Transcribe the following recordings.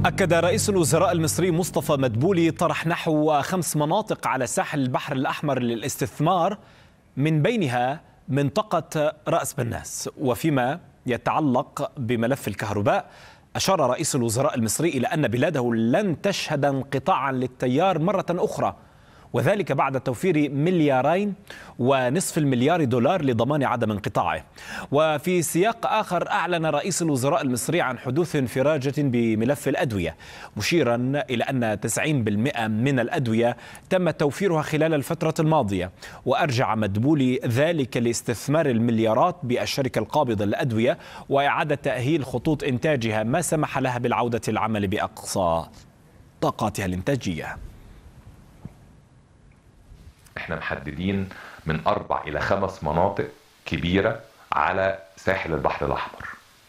أكد رئيس الوزراء المصري مصطفى مدبولي طرح نحو 5 مناطق على ساحل البحر الأحمر للاستثمار، من بينها منطقة رأس بناس. وفيما يتعلق بملف الكهرباء، أشار رئيس الوزراء المصري إلى أن بلاده لن تشهد انقطاعا للتيار مرة أخرى، وذلك بعد توفير $2.5 مليار لضمان عدم انقطاعه. وفي سياق آخر، أعلن رئيس الوزراء المصري عن حدوث انفراجة بملف الأدوية، مشيرا إلى أن 90% من الأدوية تم توفيرها خلال الفترة الماضية. وأرجع مدبولي ذلك لاستثمار المليارات بالشركة القابضة للأدوية وإعادة تأهيل خطوط إنتاجها، ما سمح لها بالعودة للعمل بأقصى طاقاتها الإنتاجية. احنا محددين من 4 إلى 5 مناطق كبيرة على ساحل البحر الأحمر،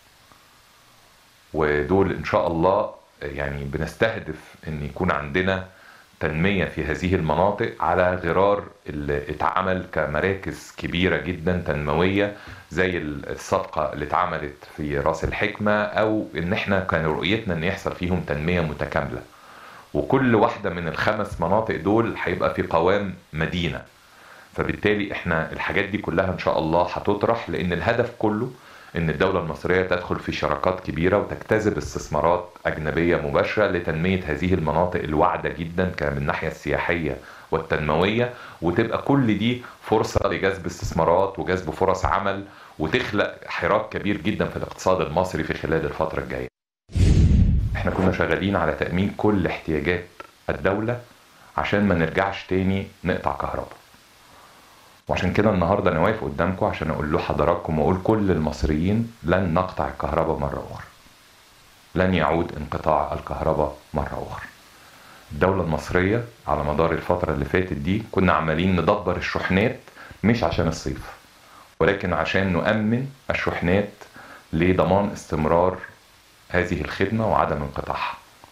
ودول إن شاء الله يعني بنستهدف أن يكون عندنا تنمية في هذه المناطق على غرار اللي اتعمل كمراكز كبيرة جدا تنموية، زي الصفقة اللي اتعملت في راس الحكمة، أو إن احنا كان رؤيتنا أن يحصل فيهم تنمية متكاملة. وكل واحدة من ال5 مناطق دول هيبقى في قوام مدينة. فبالتالي احنا الحاجات دي كلها ان شاء الله هتطرح، لان الهدف كله ان الدولة المصرية تدخل في شراكات كبيرة وتجتذب استثمارات اجنبية مباشرة لتنمية هذه المناطق الواعدة جدا من الناحية السياحية والتنموية، وتبقى كل دي فرصة لجذب استثمارات وجذب فرص عمل، وتخلق حراك كبير جدا في الاقتصاد المصري في خلال الفترة الجاية. احنا كنا شغالين على تأمين كل احتياجات الدولة عشان ما نرجعش تاني نقطع كهرباء، وعشان كده النهاردة انا واقف قدامكم عشان اقول له حضراتكم واقول كل المصريين: لن نقطع الكهرباء مرة اخرى، لن يعود انقطاع الكهرباء مرة اخرى. الدولة المصرية على مدار الفترة اللي فاتت دي كنا عمالين ندبر الشحنات، مش عشان الصيف، ولكن عشان نؤمن الشحنات لضمان استمرار هذه الخدمة وعدم انقطاعها.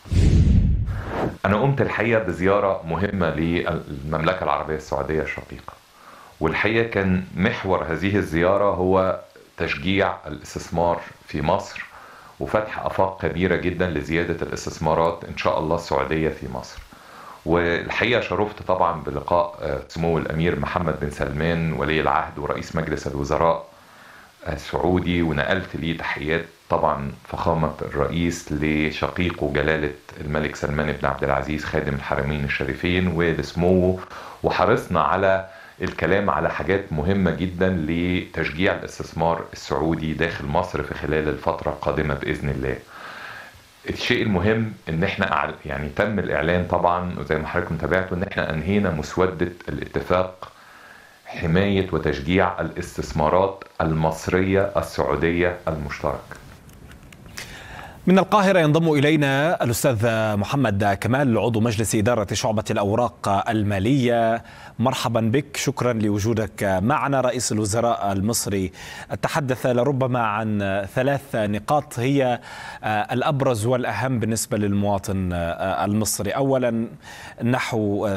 أنا قمت الحقيقة بزيارة مهمة للمملكة العربية السعودية الشقيقة، والحقيقة كان محور هذه الزيارة هو تشجيع الاستثمار في مصر وفتح آفاق كبيرة جدا لزيادة الاستثمارات إن شاء الله السعودية في مصر. والحقيقة شرفت طبعا بلقاء سمو الأمير محمد بن سلمان ولي العهد ورئيس مجلس الوزراء السعودي، ونقلت ليه تحيات طبعا فخامة الرئيس لشقيقه جلالة الملك سلمان بن عبد العزيز خادم الحرمين الشريفين ولسموه، وحرصنا على الكلام على حاجات مهمة جدا لتشجيع الاستثمار السعودي داخل مصر في خلال الفترة القادمة بإذن الله. الشيء المهم ان احنا يعني تم الاعلان طبعا، وزي ما حضراتكم تابعتوا، ان احنا انهينا مسودة الاتفاق حماية وتشجيع الاستثمارات المصرية السعودية المشترك. من القاهرة ينضم إلينا الأستاذ محمد كمال، عضو مجلس إدارة شعبة الأوراق المالية. مرحبا بك، شكرا لوجودك معنا. رئيس الوزراء المصري تحدث لربما عن 3 نقاط هي الأبرز والأهم بالنسبة للمواطن المصري. أولا، نحو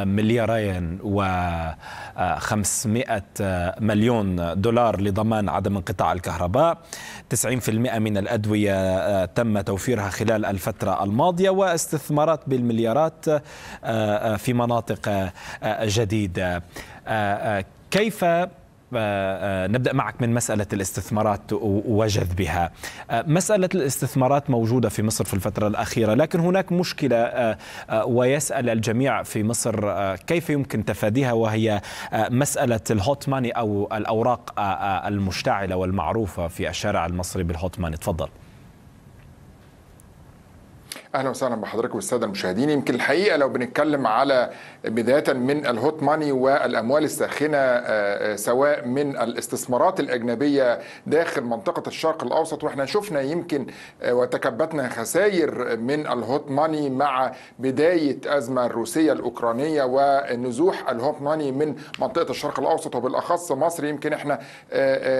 $2.5 مليون لضمان عدم انقطاع الكهرباء، 90% من الأدوية تم توفيرها خلال الفترة الماضية، واستثمارات بالمليارات في مناطق جديدة. كيف نبدأ معك من مسألة الاستثمارات وجذبها؟ مسألة الاستثمارات موجودة في مصر في الفترة الأخيرة، لكن هناك مشكلة ويسأل الجميع في مصر كيف يمكن تفاديها، وهي مسألة الهوت ماني أو الأوراق المشتعلة والمعروفة في الشارع المصري بالهوت ماني. تفضل. اهلا وسهلا بحضرتك والساده المشاهدين. يمكن الحقيقه لو بنتكلم على بدايه من الهوت ماني والاموال الساخنه، سواء من الاستثمارات الاجنبيه داخل منطقه الشرق الاوسط، واحنا شفنا يمكن وتكبدنا خسائر من الهوت ماني مع بدايه ازمه الروسيه الاوكرانيه ونزوح الهوت ماني من منطقه الشرق الاوسط وبالاخص مصر. يمكن احنا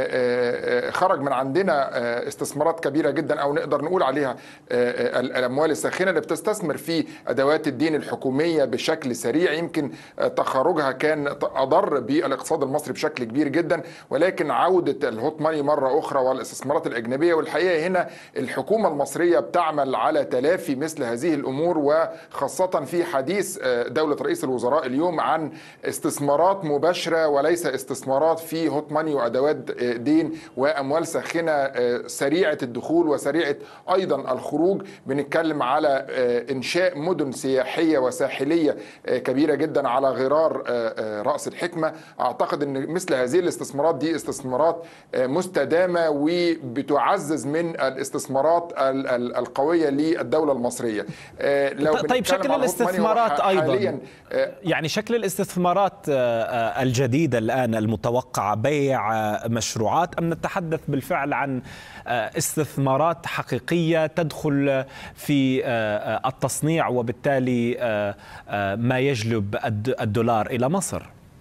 خرج من عندنا استثمارات كبيره جدا، او نقدر نقول عليها الاموال الساخنة اللي بتستثمر في أدوات الدين الحكومية بشكل سريع. يمكن تخرجها كان أضر بالاقتصاد المصري بشكل كبير جدا، ولكن عودة الهوت ماني مرة أخرى والاستثمارات الأجنبية، والحقيقة هنا الحكومة المصرية بتعمل على تلافي مثل هذه الأمور، وخاصة في حديث دولة رئيس الوزراء اليوم عن استثمارات مباشرة وليس استثمارات في هوت ماني وأدوات دين وأموال ساخنة سريعة الدخول وسريعة أيضا الخروج. بنتكلم على إنشاء مدن سياحية وساحلية كبيرة جدا على غرار رأس الحكمة. أعتقد أن مثل هذه الاستثمارات دي استثمارات مستدامة وبتعزز من الاستثمارات القوية للدولة المصرية. طيب شكل الاستثمارات أيضا، يعني شكل الاستثمارات الجديدة الآن المتوقعة بيع مشروعات أم نتحدث بالفعل عن استثمارات حقيقية تدخل في التصنيع وبالتالي ما يجلب الدولار إلى مصر؟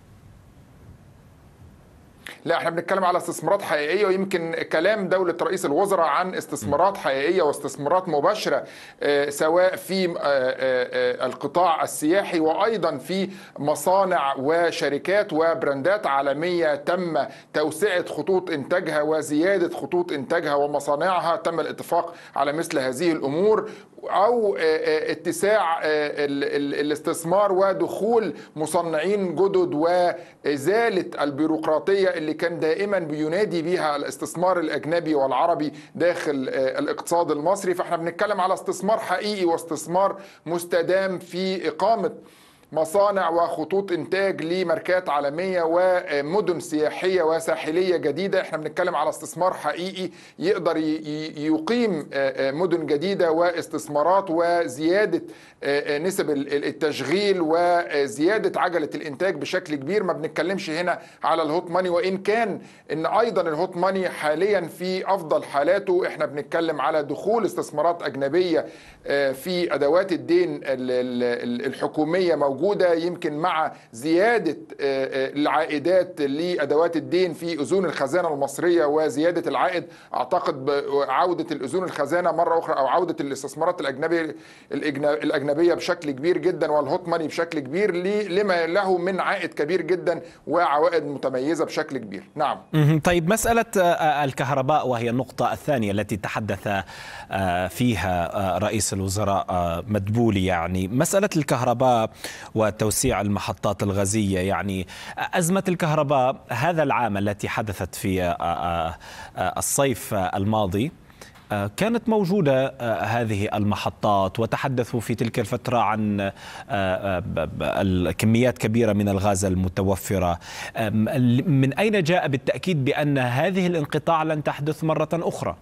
لا، احنا بنتكلم على استثمارات حقيقيه، ويمكن كلام دوله رئيس الوزراء عن استثمارات حقيقيه واستثمارات مباشره سواء في القطاع السياحي وايضا في مصانع وشركات وبراندات عالميه تم توسعه خطوط انتاجها وزياده خطوط انتاجها ومصانعها. تم الاتفاق على مثل هذه الامور، أو اتساع الاستثمار ودخول مصنعين جدد وإزالة البيروقراطية اللي كان دائما بينادي بها الاستثمار الأجنبي والعربي داخل الاقتصاد المصري. فاحنا بنتكلم على استثمار حقيقي واستثمار مستدام في إقامة مصانع وخطوط إنتاج لماركات عالمية ومدن سياحية وساحلية جديدة. احنا بنتكلم على استثمار حقيقي يقدر يقيم مدن جديدة واستثمارات وزيادة نسب التشغيل وزيادة عجلة الإنتاج بشكل كبير. ما بنتكلمش هنا على الهوت ماني، وإن كان إن أيضا الهوت ماني حاليا في أفضل حالاته. احنا بنتكلم على دخول استثمارات أجنبية في أدوات الدين الحكومية موجودة، يمكن مع زيادة العائدات لأدوات الدين في أذون الخزانة المصرية وزيادة العائد. أعتقد عودة الأذون الخزانة مرة أخرى أو عودة الاستثمارات الأجنبية بشكل كبير جدا والهوت ماني بشكل كبير لما له من عائد كبير جدا وعوائد متميزة بشكل كبير. نعم. طيب مسألة الكهرباء وهي النقطة الثانية التي تحدث فيها رئيس الوزراء مدبولي، يعني مسألة الكهرباء وتوسيع المحطات الغازية. يعني أزمة الكهرباء هذا العام التي حدثت في الصيف الماضي كانت موجودة هذه المحطات، وتحدثوا في تلك الفترة عن الكميات كبيرة من الغاز المتوفرة. من أين جاء بالتأكيد بأن هذه الانقطاع لن تحدث مرة أخرى؟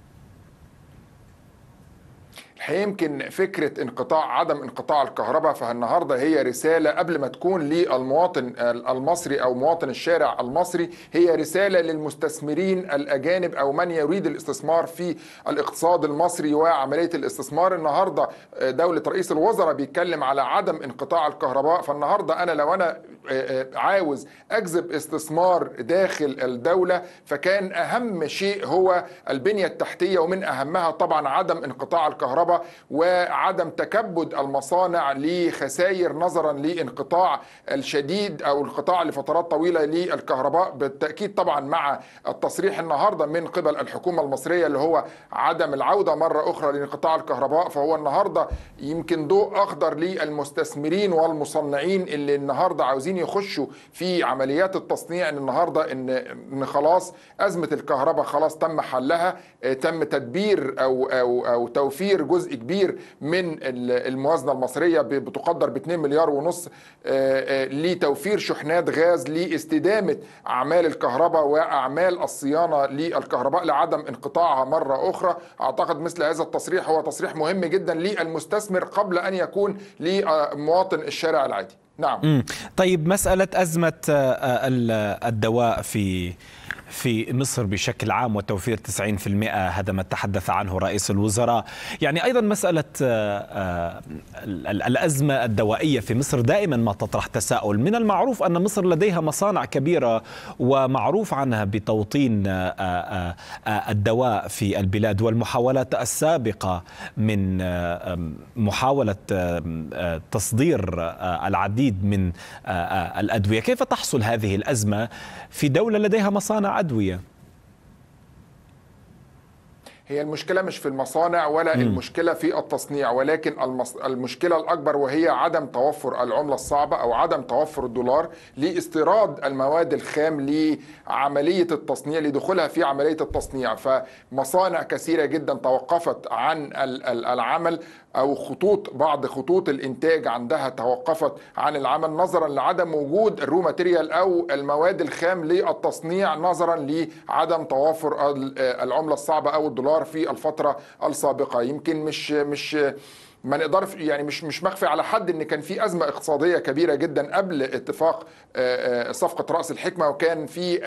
يمكن فكرة عدم انقطاع الكهرباء فالنهاردة هي رسالة قبل ما تكون للمواطن المصري أو مواطن الشارع المصري، هي رسالة للمستثمرين الأجانب أو من يريد الاستثمار في الاقتصاد المصري وعملية الاستثمار. النهاردة دولة رئيس الوزراء بيتكلم على عدم انقطاع الكهرباء. فالنهاردة لو أنا عاوز أجذب استثمار داخل الدولة فكان أهم شيء هو البنية التحتية، ومن أهمها طبعا عدم انقطاع الكهرباء وعدم تكبد المصانع لخسائر نظرا لانقطاع الشديد أو انقطاع لفترات طويلة للكهرباء. بالتأكيد طبعا مع التصريح النهاردة من قبل الحكومة المصرية اللي هو عدم العودة مرة أخرى لانقطاع الكهرباء، فهو النهاردة يمكن ضوء أخضر للمستثمرين والمصنعين اللي النهاردة عاوزين يخشوا في عمليات التصنيع. ان النهاردة ان خلاص أزمة الكهرباء خلاص تم حلها، تم تدبير أو توفير جزء كبير من الموازنة المصرية بتقدر ب2 مليار ونص لتوفير شحنات غاز لاستدامة أعمال الكهرباء وأعمال الصيانة للكهرباء لعدم انقطاعها مرة أخرى. أعتقد مثل هذا التصريح هو تصريح مهم جدا للمستثمر قبل أن يكون لمواطن الشارع العادي. نعم. طيب مسألة أزمة الدواء في مصر بشكل عام وتوفير 90%، هذا ما تحدث عنه رئيس الوزراء. يعني أيضا مسألة الأزمة الدوائية في مصر دائما ما تطرح تساؤل. من المعروف أن مصر لديها مصانع كبيرة ومعروف عنها بتوطين الدواء في البلاد، والمحاولات السابقة من محاولة تصدير العديد من الأدوية. كيف تحصل هذه الأزمة في دولة لديها مصانع أدوية؟ هي المشكلة مش في المصانع ولا المشكلة في التصنيع، ولكن المشكلة الأكبر وهي عدم توفر العملة الصعبة أو عدم توفر الدولار لاستيراد المواد الخام لعملية التصنيع، لدخولها في عملية التصنيع. فمصانع كثيرة جدا توقفت عن العمل، أو بعض خطوط الإنتاج عندها توقفت عن العمل نظرا لعدم وجود الرو ماتيريال أو المواد الخام للتصنيع، نظرا لعدم توافر العملة الصعبة أو الدولار في الفترة السابقة. يمكن مش ما نقدر يعني مش مخفي على حد ان كان في ازمه اقتصاديه كبيره جدا قبل اتفاق صفقه راس الحكمه، وكان في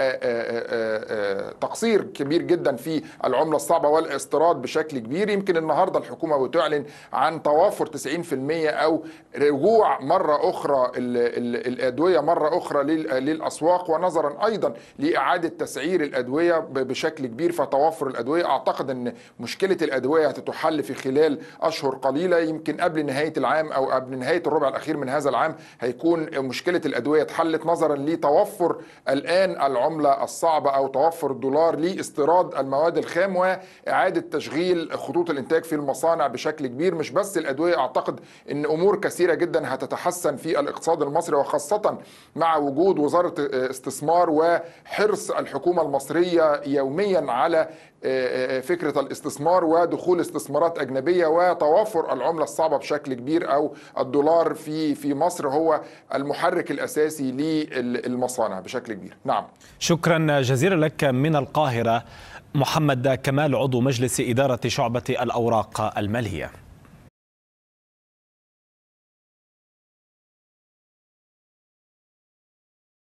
تقصير كبير جدا في العمله الصعبه والاستيراد بشكل كبير. يمكن النهارده الحكومه بتعلن عن توافر 90% او رجوع مره اخرى الادويه مره اخرى للاسواق، ونظرا ايضا لاعاده تسعير الادويه بشكل كبير. فتوافر الادويه اعتقد ان مشكله الادويه هتتحل في خلال اشهر قليله. يمكن قبل نهاية العام أو قبل نهاية الربع الأخير من هذا العام هيكون مشكلة الأدوية اتحلت، نظرا لتوفر الآن العملة الصعبة أو توفر الدولار لاستيراد المواد الخام وإعادة تشغيل خطوط الإنتاج في المصانع بشكل كبير. مش بس الأدوية، أعتقد أن أمور كثيرة جدا هتتحسن في الاقتصاد المصري، وخاصة مع وجود وزارة استثمار وحرص الحكومة المصرية يوميا على فكرة الاستثمار ودخول استثمارات أجنبية وتوافر العملة الصعبة بشكل كبير، أو الدولار في مصر هو المحرك الأساسي للمصانع بشكل كبير. نعم، شكرا جزيلا لك من القاهرة محمد كمال، عضو مجلس إدارة شعبة الأوراق المالية.